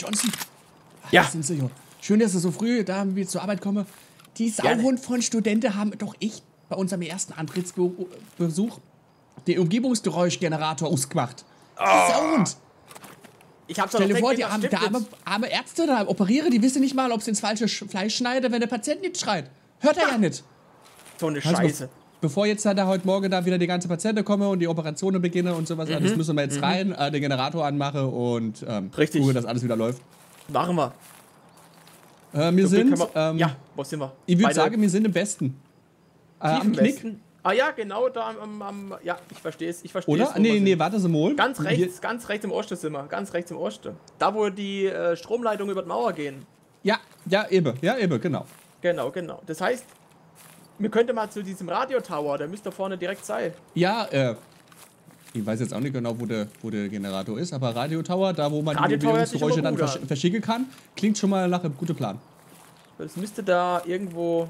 Johnson. Ja. Sind Sie, schön, dass Sie so früh da wie zur Arbeit kommen. Die Sauhund von Studenten haben doch echt bei unserem ersten Antrittsbesuch den Umgebungsgeräuschgenerator ausgemacht. Die Sauhund. Ich hab's doch Stell dir noch vor, die weggemacht, stimmt arme Ärzte da operieren, die wissen nicht mal, ob sie ins falsche Fleisch schneiden, wenn der Patient nicht schreit. Hört er ja nicht. So eine Also, Scheiße. bevor jetzt da heute Morgen da wieder die ganze Patienten kommen und die Operationen beginnen und sowas, das müssen wir jetzt rein, den Generator anmachen und Richtig. gucken, dass alles wieder läuft. Machen wir. Wir sind, ja, wo sind wir? ich würde sagen, wir sind im Besten. Am Knick. Westen. Ah ja, genau, da ja, ich verstehe es. Oder? Nee, warte so mal. Ganz rechts im Osten sind wir. Ganz rechts im Osten. Da, wo die Stromleitungen über die Mauer gehen. Ja, eben, genau. Genau. Das heißt, wir könnten mal zu diesem Radiotower, der müsste da vorne direkt sein. Ja, ich weiß jetzt auch nicht genau, wo der Generator ist, aber Radiotower, da wo man die Radiotower hört sich Umgebungsgeräusche immer dann gut an. verschicken kann, klingt schon mal nach einem guten Plan. Das müsste da irgendwo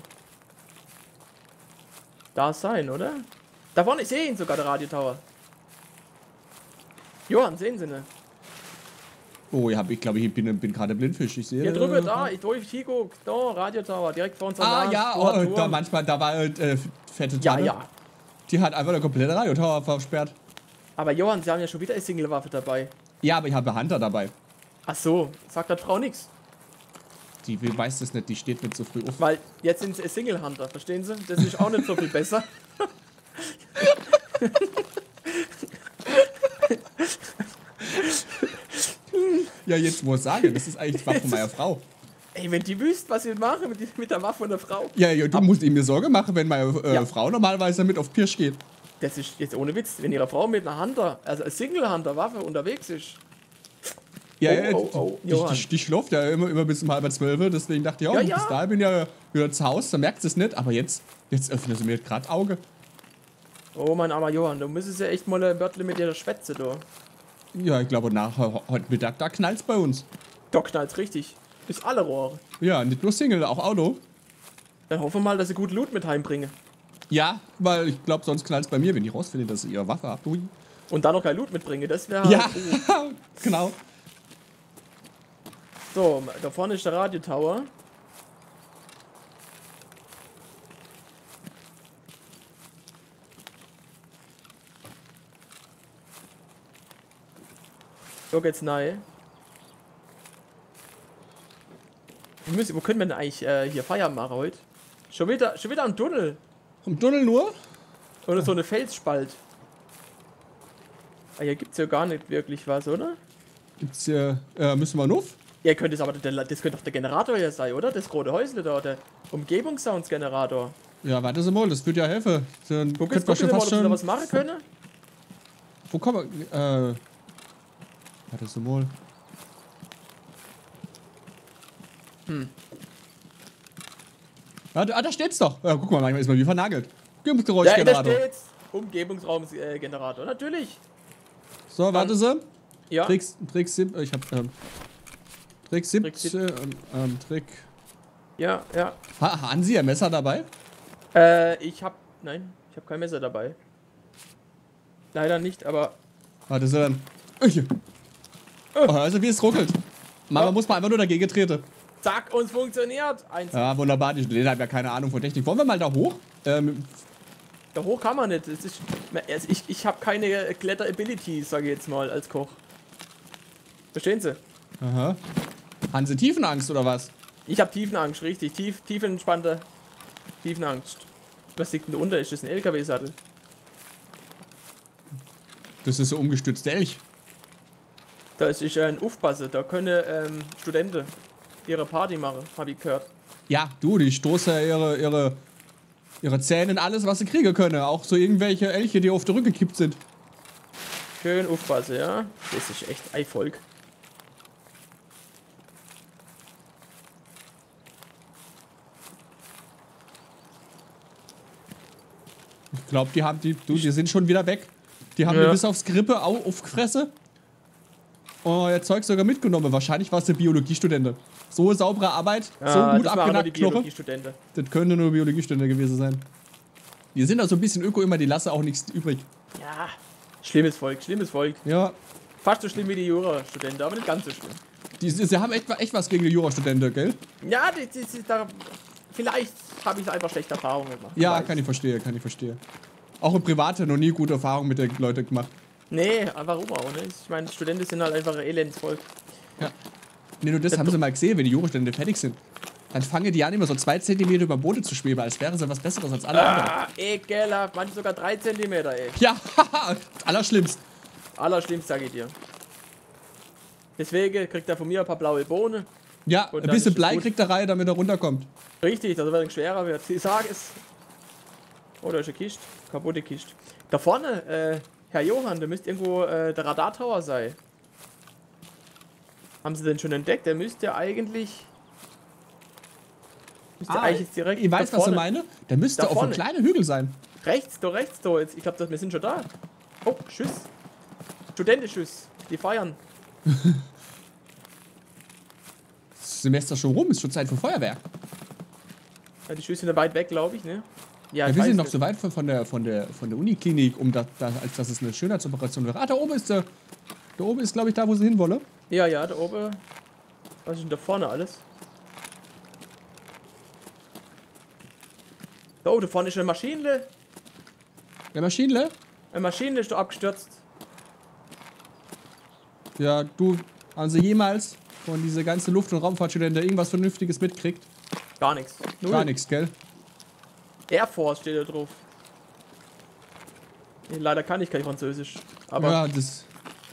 da sein, oder? Da vorne, ich sehe ihn sogar, der Radiotower. Johann, sehen Sie ne? Oh, ich glaube, ich bin gerade Blindfisch. Ich sehe. Hier drüber, da, ich durch Chico, da, Radiotower, direkt vor uns. Da manchmal, da war fette Tanne. Ja. Die hat einfach der komplette Radiotower versperrt. Aber Johann, Sie haben ja schon wieder eine Single-Waffe dabei. Ja, aber ich habe Hunter dabei. Ach so, sagt der Frau nichts. Die weiß das nicht, die steht nicht so früh auf. Weil jetzt sind sie Single-Hunter, verstehen Sie? Das ist auch nicht so viel besser. Ja, jetzt muss ich sagen, das ist eigentlich die Waffe meiner Frau. Ey, wenn die wüsst, was sie machen mit der Waffe von der Frau. Ja, du musst ihm mir Sorge machen, wenn meine Frau normalerweise mit auf Pirsch geht. Das ist jetzt ohne Witz, wenn ihre Frau mit einer Hunter, also eine Single-Hunter-Waffe unterwegs ist. Die schläft ja immer bis um 11:30, deswegen dachte ich, bis dahin bin ich ja wieder zu Hause, da merkt es nicht, aber jetzt öffnet sie mir gerade Auge. Oh, mein armer Johann, du müsstest ja echt mal ein Wörtchen mit ihrer Schwätze, du. Ja, ich glaube, nach heute Mittag, da knallt's bei uns. Da knallt's richtig. Bis alle Rohre. Ja, nicht nur Single, auch Auto. Dann hoffen wir mal, dass sie gut Loot mit heimbringen. Ja, weil ich glaube, sonst knallt's bei mir, wenn ich rausfinde, dass sie ihre Waffe habt. Ui. Und dann noch kein Loot mitbringen, das wäre Ja, genau. So, da vorne ist der Radiotower. So geht's nahe. Wo können wir denn eigentlich hier Feierabend machen heute? Schon wieder ein Tunnel. Im Tunnel nur? Oder so eine Felsspalt. Ah, hier gibt's ja gar nicht wirklich was, oder? Gibt's hier, müssen wir noch? Ja, könnte es aber, das könnte doch der Generator hier sein, oder? Das rote Häusle da, der Umgebungssounds-Generator. Ja, warte mal, das wird ja helfen. Dann Guck jetzt mal, ob wir da was machen können. Wo kommen wir? Warte mal. Da steht's doch. Ja, guck mal, manchmal ist man wie vernagelt. Umgebungsgeräuschgenerator. Ja, da steht's. Umgebungsraumgenerator, natürlich. So, warte Sie. Ja. Trick 7, ich hab, Trick 17, Trick. Ja. Haben Sie ein Messer dabei? Nein, ich hab kein Messer dabei. Leider nicht, aber... Warte Sie dann. Oh, also wie es ruckelt. Man muss mal einfach nur dagegen treten. Zack, uns funktioniert. Ja, wunderbar. Die Studenten haben ja keine Ahnung von Technik. Wollen wir mal da hoch? Da hoch kann man nicht. Das ist, ich habe keine Kletter-Ability, sage ich jetzt mal, als Koch. Verstehen Sie? Aha. Haben Sie Tiefenangst oder was? Ich habe Tiefenangst, richtig. Tiefenentspannte Tiefenangst. Was liegt denn da unter? Ist das ein LKW-Sattel? Das ist so umgestützte Elch. Da ist ein Aufpasse. Da können Studenten ihre Party machen, habe ich gehört. Ja, du, die stoßen ihre Zähne in alles, was sie kriegen können. Auch so irgendwelche Elche, die auf der Rücken gekippt sind. Schön aufpassen, ja. Das ist echt ein Volk. Ich glaube, die sind schon wieder weg. Die haben mir bis aufs Grippe aufgefressen. Oh, ihr Zeug sogar mitgenommen. Wahrscheinlich war es der Biologiestudentin. So saubere Arbeit, so gut abgenackt Knochen. Das könnte nur Biologiestudenten gewesen sein. Die sind also ein bisschen öko immer, die lassen auch nichts übrig. Ja, schlimmes Volk, schlimmes Volk. Ja. Fast so schlimm wie die Jura-Studenten, aber nicht ganz so schlimm. Sie haben echt was gegen die Jurastudenten, gell? Ja, da, vielleicht habe ich einfach schlechte Erfahrungen gemacht. Ja, kann ich verstehen. Auch im Privaten noch nie gute Erfahrungen mit den Leuten gemacht. Nee, warum auch, ne? Ich meine, Studenten sind halt einfach ein Elendsvolk. Ja. Nee, nur das haben sie mal gesehen, wenn die Jurastudenten fertig sind. Dann fangen die an, immer so 2 Zentimeter über den Boden zu schweben, als wären sie was Besseres als alle anderen. Ah, ekelhaft. Manche sogar 3 Zentimeter, ey. Ja, allerschlimmst. Allerschlimmst, sag ich dir. Deswegen kriegt er von mir ein paar blaue Bohnen. Ja, Und ein dann bisschen ist es Blei gut. kriegt er rein, damit er runterkommt. Richtig, dass er ein schwerer wird. Ich sag es. Oh, da ist eine Kiste. Kaputte Kiste. Da vorne, Herr Johann, da müsste irgendwo der Radartower sein. Haben Sie den schon entdeckt? Der müsste eigentlich... eigentlich jetzt direkt ich weiß, da was vorne. du meine. Der müsste Da auf einem vorne. kleinen Hügel sein. Rechts, da rechts, da jetzt. Ich glaube, wir sind schon da. Oh, Schuss. Studentenschuss. Die feiern. Das Semester schon rum, ist schon Zeit für Feuerwerk. Ja, die Schüsse sind weit weg, glaube ich, ne? Ja, ich wir weiß sind noch nicht. so weit von der Uniklinik, als dass es eine Schönheitsoperation wäre. Ah, da oben ist, glaube ich, da, wo sie hinwolle. Ja, da oben. Was ist denn da vorne alles? Oh, da vorne ist eine Maschine. Der Maschinenle? Eine Maschine ist da abgestürzt. Ja, haben sie jemals von dieser ganzen Luft- und Raumfahrtstudenten irgendwas Vernünftiges mitkriegt? Gar nichts. Gar nichts, gell? Air Force steht da drauf. Nee, leider kann ich kein Französisch. Aber Ja, das...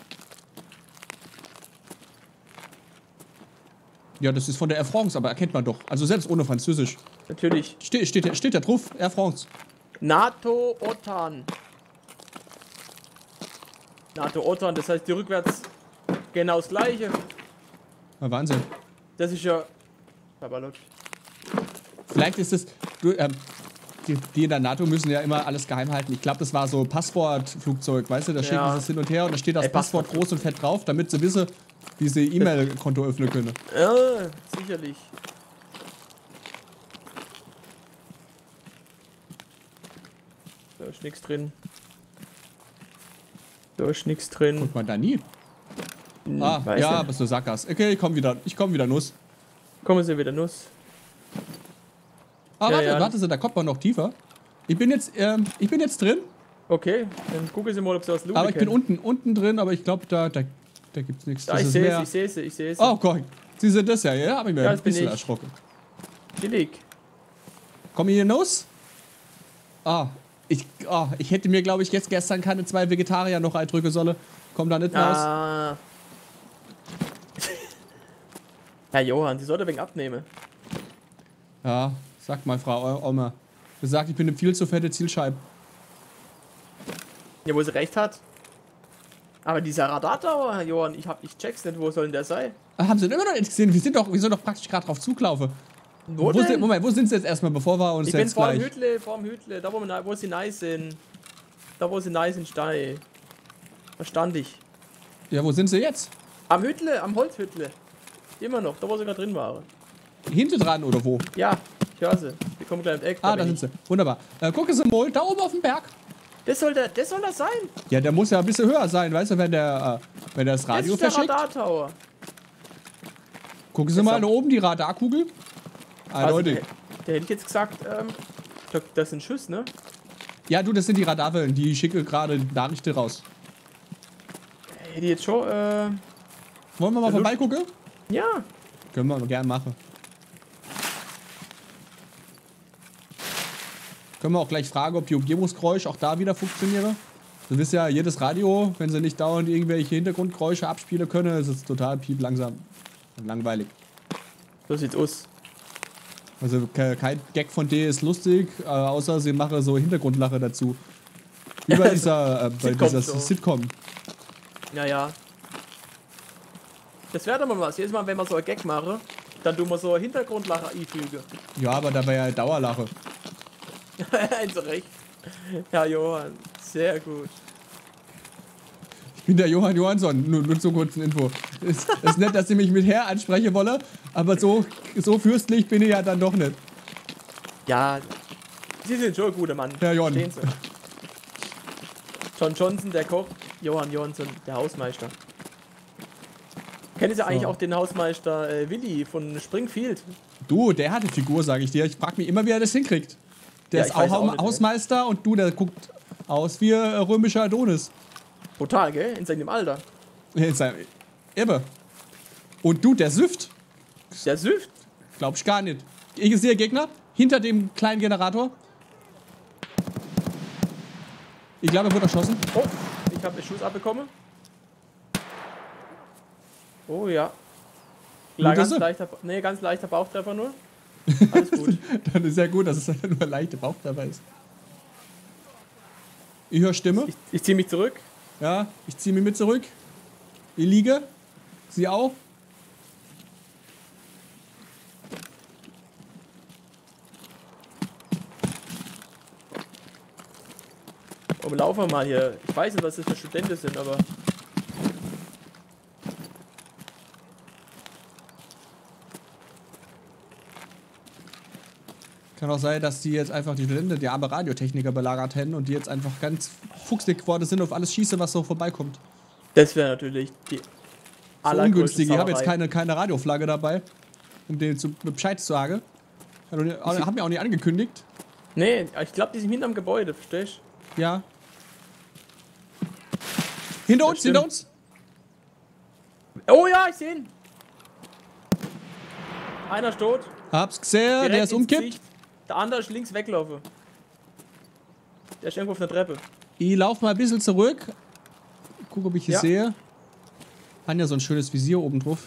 Ja, das ist von der Air France, aber erkennt man doch. Also selbst ohne Französisch. natürlich. Steht da drauf, Air France. NATO, OTAN. NATO, OTAN, das heißt die rückwärts genau das gleiche. Ja, Wahnsinn. Das ist ja... Babalot. Vielleicht ist es... Die in der NATO müssen ja immer alles geheim halten. Ich glaube, das war so Passwortflugzeug, weißt du? Da schicken sie es hin und her und da steht das Ey, Passwort groß und fett drauf, damit sie wissen, wie sie E-Mail-Konto öffnen können. Ja, sicherlich. Da ist nichts drin. Da ist nichts drin. Guckt man da nie. Ah, Weiß ja, nicht. aber so Sackgass. Okay, ich komm wieder Nuss. Kommen Sie wieder Nuss. Ah, Ja, warte, da kommt man noch tiefer. Ich bin jetzt drin, Okay, dann gucken Sie mal, ob Sie was Lupe aber ich bin kennen. unten drin, aber ich glaube, da gibt's nichts. Da, Das ich ist sehe mehr- sie, ich sehe sie. Oh Gott, Sie sind das ja, hab ich mir Ja, ein das bin bisschen ich. erschrocken. Billig. Komm hier Nuss? Ich hätte mir, glaube ich, jetzt gestern keine 2 Vegetarier noch eindrücken sollen. Komm da nicht raus. Ah. Herr Johann, Sie sollte wegen abnehmen. Ja, sagt mal Frau Oma. Sie sagt, ich bin eine viel zu fette Zielscheibe. Ja, wo sie recht hat. Aber dieser Radartower, Herr Johann, ich check's nicht, wo soll denn der sein? Haben Sie denn immer noch nicht gesehen? Wir sind doch praktisch gerade drauf zugelaufen. Wo denn? Moment, wo sind Sie jetzt erstmal, bevor wir uns Ich bin jetzt vor dem gleich... Hütle, da wo sie nice sind. Da wo sie nice sind, steil. Da stand ich. Ja, wo sind Sie jetzt? Am Hütle, am Holzhütle. Immer noch, da wo sie gerade drin waren. Hinten dran oder wo? Ja, ich höre sie. Die kommen gleich im Eck. Ah, da bin sind ich. Sie. Wunderbar. Gucken Sie mal, da oben auf dem Berg. Das soll das sein. Ja, der muss ja ein bisschen höher sein, weißt du, wenn der das Radio Das ist der verschickt. Radartower. Gucken Sie mal da oben die Radarkugel. Also, Eindeutig. der hätte ich jetzt gesagt, das sind Schuss, ne? Ja, du, das sind die Radarwellen, die schicke gerade Nachrichten raus. Hätte ich jetzt schon, Wollen wir mal Der vorbeigucken? ja. Können wir gern machen. Können wir auch gleich fragen, ob die Umgebungsgeräusche auch da wieder funktionieren. Du wisst ja, jedes Radio, wenn sie nicht dauernd irgendwelche Hintergrundgeräusche abspielen können, ist es total piep langsam und langweilig. So sieht's aus. Also kein Gag von dir ist lustig, außer sie machen so Hintergrundlache dazu. Wie bei dieser, Sitcom-Show. Sitcom. Ja. Das wäre doch mal was. Jedes Mal, wenn wir so ein Gag machen, dann tun wir so eine Hintergrundlache einfügen. Ja, aber da war ja Dauerlache. Also recht. Ja, Johann, sehr gut. Ich bin der Johann Johansson, nur zur kurzen Info. Ist nett, dass ihr mich mit Herr ansprechen wolle, aber so fürstlich bin ich ja dann doch nicht. Ja, Sie sind schon ein guter Mann. Herr John. Verstehen Sie? John Johnson, der Koch. Johann Johansson, der Hausmeister. Kennen Sie eigentlich So. auch den Hausmeister Willi von Springfield? Du, der hat die Figur, sage ich dir. Ich frag mich immer, wie er das hinkriegt. Der Ja, ist ich weiß auch auch nicht, ne? Hausmeister und du, der guckt aus wie römischer Adonis. Brutal, gell? In seinem Alter. Ebbe. Und du, der süfft. Der süfft. Glaub ich gar nicht. Ich sehe Gegner hinter dem kleinen Generator. Ich glaube, er wurde erschossen. Oh, ich habe einen Schuss abbekommen. Oh ja. Ganz leichter Bauchtreffer nur. Alles gut. Dann ist ja gut, dass es nur ein leichter Bauch dabei ist. Ich höre Stimme. Ich ziehe mich zurück. Ja, ich ziehe mich mit zurück. Ich liege. Sie auch. Oh, laufen wir mal hier. Ich weiß nicht, was das für Studenten sind, aber... Kann auch sein, dass die jetzt einfach die Studenten, die arme Radiotechniker belagert hätten und die jetzt einfach ganz fuchsig geworden sind auf alles schießen, was so vorbeikommt. Das wäre natürlich die So ungünstig. Ich habe jetzt keine Radioflagge dabei, um denen Bescheid zu sagen. Haben wir auch nicht angekündigt. Nee, ich glaube, die sind hinterm Gebäude, verstehst du? Ja. Hinter Das uns, hinter uns. Oh ja, ich sehe ihn. Einer ist tot. Hab's gesehen, Direkt der ist ins umkippt. Gesicht. Der andere ist links weglaufen. Der ist irgendwo auf der Treppe. Ich laufe mal ein bisschen zurück. Guck, ob ich hier Ja. sehe. Haben ja so ein schönes Visier oben drauf.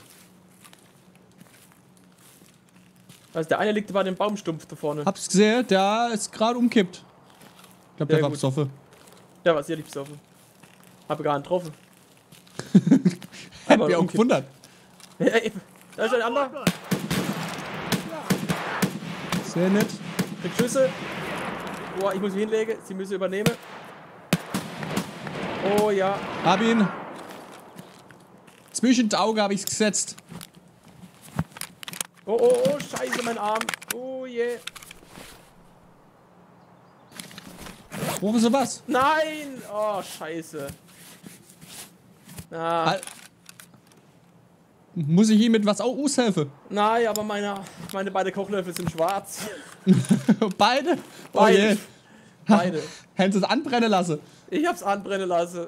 Also der eine liegt bei dem Baumstumpf da vorne. Hab's gesehen, der ist gerade umkippt. Ich glaube, der Sehr war gut. besoffen. Der war sicherlich besoffen. Habe gar nicht getroffen. Hätte Aber mich auch umkippt. gewundert. Da ist ein anderer. Sehr nett. Kriegt Schüsse. Oh, ich muss mich hinlegen. Sie müssen übernehmen. Oh ja. Hab ihn. Zwischen die Augen habe ich's gesetzt. Oh, oh, oh, scheiße, mein Arm. Oh je. Brauchen Sie was? Nein! Oh, scheiße. Ah, Al- Muss ich ihm mit was aushelfen? nein, aber meine beiden Kochlöffel sind schwarz. Beide? Oh Beide. je. Beide. Hätten Sie es anbrennen lassen? Ich hab's anbrennen lassen.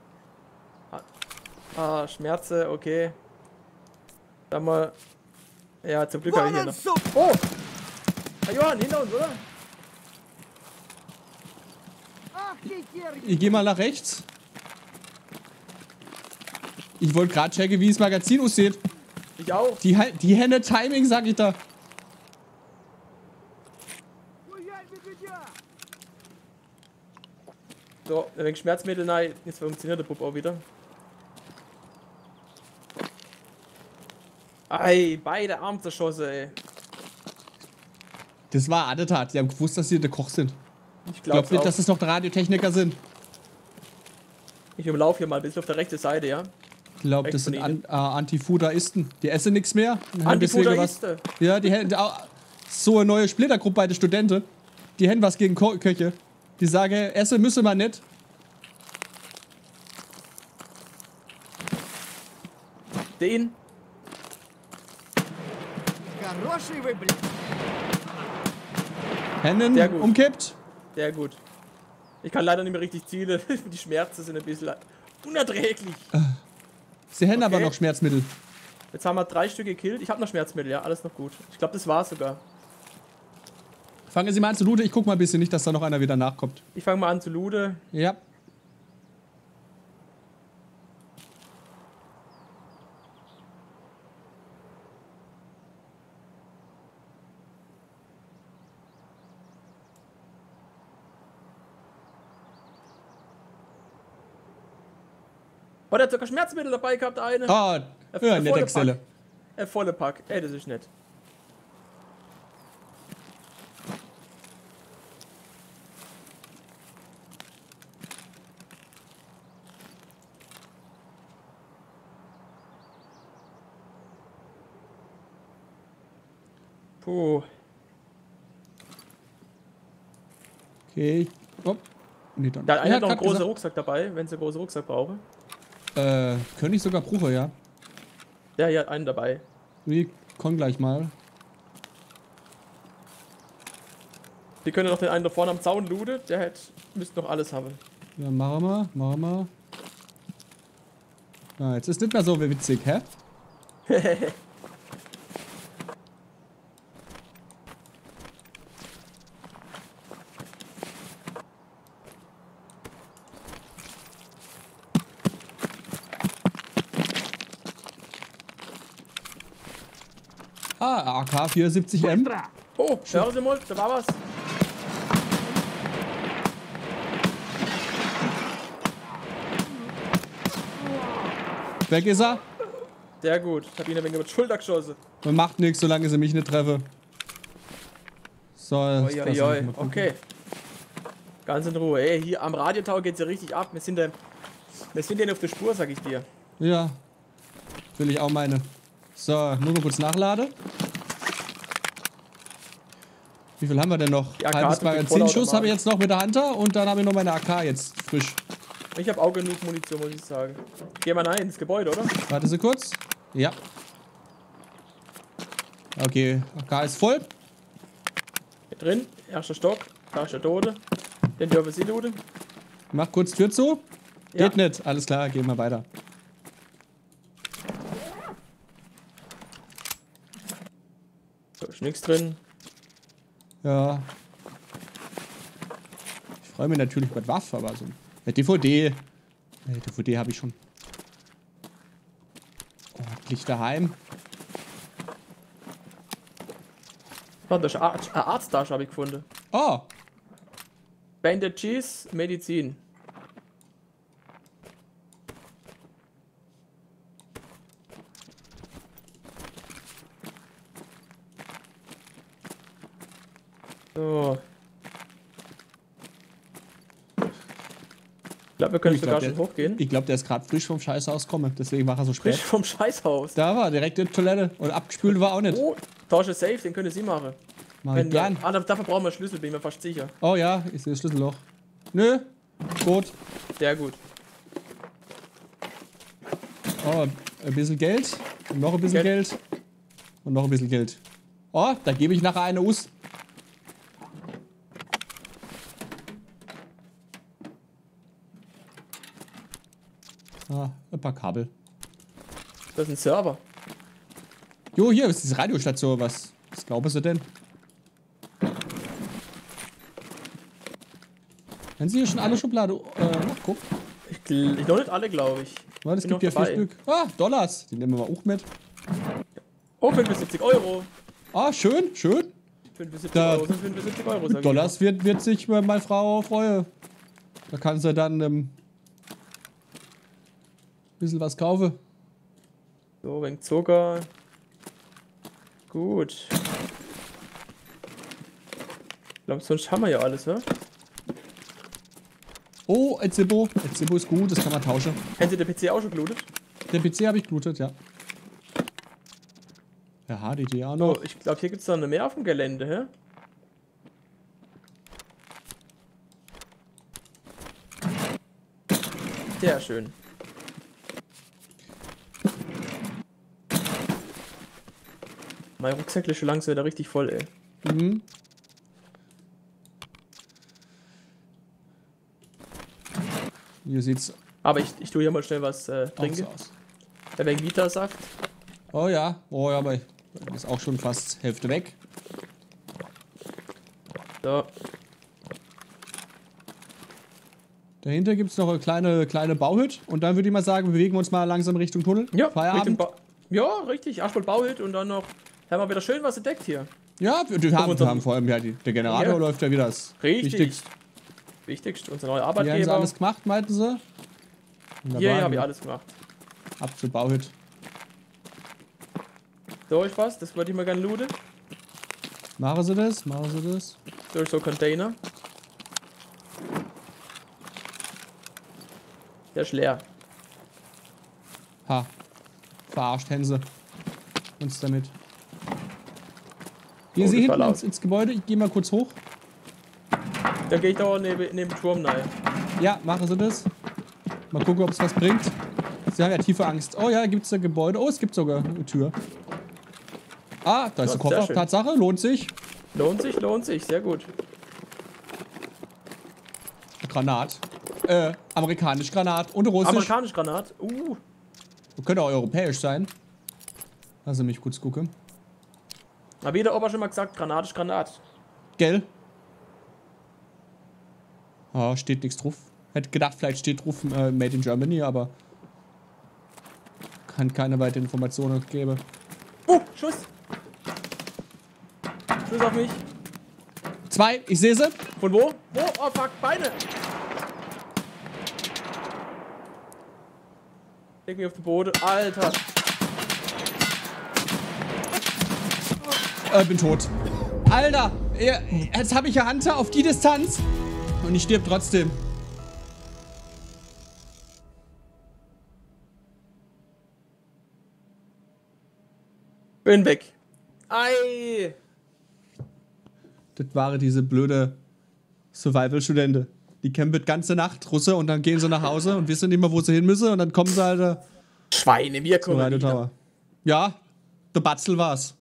Ah, Schmerze, okay. Dann mal. Ja, zum Glück habe ich hier noch. Oh! Herr Johann, hinter uns, oder? Ich gehe mal nach rechts. Ich wollte gerade checken, wie das Magazin aussieht. Ich auch. Die Hände Timing, sag ich da. So, ein wenig Schmerzmittel, nein, jetzt funktioniert der Bub auch wieder. Ei, beide Arme zerschossen, ey. Das war Attentat. Die haben gewusst, dass sie der Koch sind. Ich Ich glaube glaube nicht, auch. dass das noch der Radiotechniker sind. Ich umlaufe hier mal ein bisschen auf der rechten Seite, ja. Ich glaube, das Rechts von sind Ihnen. Antifudaisten. Die essen nichts mehr. und haben deswegen was- Antifudaisten. Ja, die hätten so eine neue Splittergruppe bei den Studenten. Die hätten was gegen Köche. Die sagen, essen müsse man nicht. Den. Hennen Sehr gut. umkippt. Sehr gut. Ich kann leider nicht mehr richtig zielen. Die Schmerzen sind ein bisschen unerträglich. Sie hätten aber Okay. noch Schmerzmittel. Jetzt haben wir 3 Stück gekillt. Ich habe noch Schmerzmittel, ja, alles noch gut. Ich glaube, das war's sogar. Fangen Sie mal an zu looten. Ich guck mal ein bisschen, nicht, dass da noch einer wieder nachkommt. Ich fange mal an zu looten. Ja. Oh, der hat sogar Schmerzmittel dabei gehabt, eine. Ah, ja, Volle nette Xelle. Pack. Volle Pack. Ey, das ist nett. Puh. Okay. Oh. Nee, dann. Da hat einer Ja, noch einen grad großen Rucksack dabei, wenn sie einen großen Rucksack brauchen. Könnte ich sogar brauchen, ja. Der hier hat einen dabei. Wir kommen gleich mal. Wir können noch den einen da vorne am Zaun looten. Der müsste noch alles haben. Ja, machen wir. Ja, jetzt ist nicht mehr so witzig, hä? AK 74M. Oh, hören Sie mal, da war was. Weg ist er. Sehr gut. Ich hab ihn ein wenig über die Schulter geschossen. Man macht nichts, solange sie mich nicht treffe. So, okay. Ganz in Ruhe. Ey, hier am Radiotau geht's ja richtig ab. Wir sind denen auf der Spur, sag ich dir. Ja. Will ich auch meine. So, nur noch kurz nachladen. Wie viel haben wir denn noch? Halbes Magazinschuss habe ich jetzt noch mit der Hunter und dann habe ich noch meine AK jetzt frisch. Ich habe auch genug Munition, muss ich sagen. Geh mal rein ins Gebäude, oder? Warte Sie kurz. Ja. Okay, AK ist voll. Hier drin, erster Stock, da ist der Tote. Den dürfen Sie looten. Mach kurz Tür zu. Ja. Geht nicht. Alles klar, gehen wir weiter. Da ist nichts drin. Ja. Ich freue mich natürlich über die Waffe, aber so. Ja, DVD. DVD habe ich schon. Oh, Licht daheim. Warte, das ist eine Arzttasche, habe ich gefunden. Oh. Bandages, Medizin. So. Ich glaube, wir können sogar schon hochgehen. Ich glaube, der ist gerade frisch vom Scheißhaus gekommen. Deswegen war er so spät. Frisch vom Scheißhaus. Da war direkt in die Toilette. Und abgespült war auch nicht. Oh, Tasche safe, den können Sie machen. Mach ich gern. Dafür brauchen wir Schlüssel, bin ich mir fast sicher. Oh ja, ich sehe das Schlüsselloch. Nö. Gut. Sehr gut. Oh, ein bisschen Geld. Und noch ein bisschen Geld. Und noch ein bisschen Geld. Oh, da gebe ich nachher eine aus. Ah, ein paar Kabel. Das ist ein Server. Jo, hier ist diese Radiostation. Was glauben Sie denn? Wenn Sie hier schon alle Schubladen nachgucken. Ich noch nicht alle, glaube ich. Warte, es gibt hier 4 Stück. Ah, Dollars. Die nehmen wir auch mit. Oh, 75 Euro. Ah, schön, schön. 75 Da- Euro sind 75 Euro, sag ich. Dollars wird sich meine Frau freuen. Da kann sie dann ein bisschen was kaufen. So, wegen Zucker. Gut. Ich glaube, sonst haben wir ja alles, ne? Oh, ein Zippo. Ein Zippo ist gut, das kann man tauschen. Haben Sie den PC auch schon gelootet? Den PC habe ich geblutet, ja. Ja, HDD auch noch. Oh, ich glaube, hier gibt es noch eine mehr auf dem Gelände, hä? Sehr schön. Mein Rucksack ist schon langsam wieder richtig voll, ey. Mhm. Hier sieht's Aber ich tue hier mal schnell was auch trinken. so aus. Der wegen Vita-Saft. Oh ja, aber ist auch schon fast Hälfte weg. So. Dahinter gibt es noch eine kleine Bauhütte. Und dann würde ich mal sagen, wir bewegen uns mal langsam Richtung Tunnel. Ja, Feierabend. Ja, richtig. Erstmal Bauhütte und dann noch. Haben wir wieder schön was entdeckt hier. Ja, wir haben vor allem ja der Generator läuft ja wieder das Richtig. Wichtigste. Wichtigst, unser neuer Wie haben sie Arbeitgeber. alles gemacht, meinten sie? Hier habe ich alles gemacht. Ab zur Bauhütte. So ist was, das wollte ich mal gerne looten. Machen sie das, machen sie das. So ist so Container. Der ist leer. Ha. Verarscht Hänse. Uns damit. Hier Oh, Sie das war hinten laut. ins Gebäude. Ich gehe mal kurz hoch. Dann gehe ich da neben dem Turm rein. Ja, machen Sie das. Mal gucken, ob es was bringt. Sie haben ja tiefe Angst. Oh ja, da gibt es ein Gebäude. Oh, es gibt sogar eine Tür. Ah, da ist der Koffer. Tatsache, lohnt sich. Lohnt sich, sehr gut. Granat. Amerikanisch Granat und russisch. Amerikanisch Granat. Könnte auch europäisch sein. Lass mich kurz gucken. Hab jeder Opa schon mal gesagt, Granat ist Granat. Gell? Ah, steht nichts drauf. Hätte gedacht, vielleicht steht drauf Made in Germany, aber kann keine weiteren Informationen geben. Schuss! Schuss auf mich. 2, ich sehe sie. Von wo? Wo? Oh fuck, Beine! Leg mich auf den Boden. Alter! Bin tot. Alter! Jetzt habe ich ja Hunter auf die Distanz. Und ich stirb trotzdem. Bin weg. Ei! Das waren diese blöde Survival-Studenten. Die campen ganze Nacht, Russe, und dann gehen sie nach Hause und wissen nicht mehr, wo sie hin müssen. Und dann kommen sie halt Schweine, wir kommen Tower. Ja, der Batzel war's.